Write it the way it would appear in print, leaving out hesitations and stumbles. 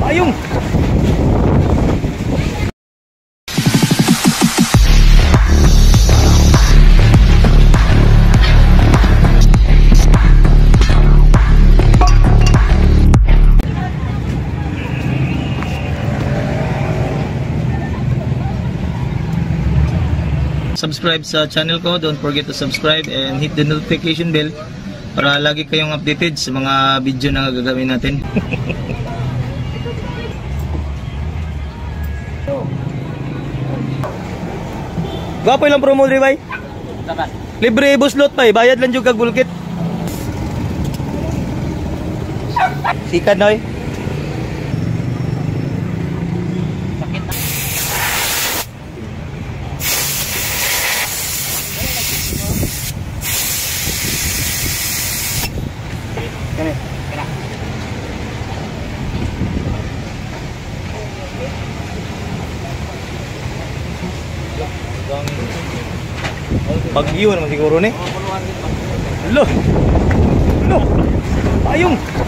Payung. Subscribe sa channel ko, don't forget to subscribe and hit the notification bell para lagi kayong updated sa mga video na gagawin natin. Gwapo lang promo diri bay. Libre buslot bay, bayad lang jud kag bulkit. Sikat na oy. Bagyo naman siguro ni. Lo. Payung.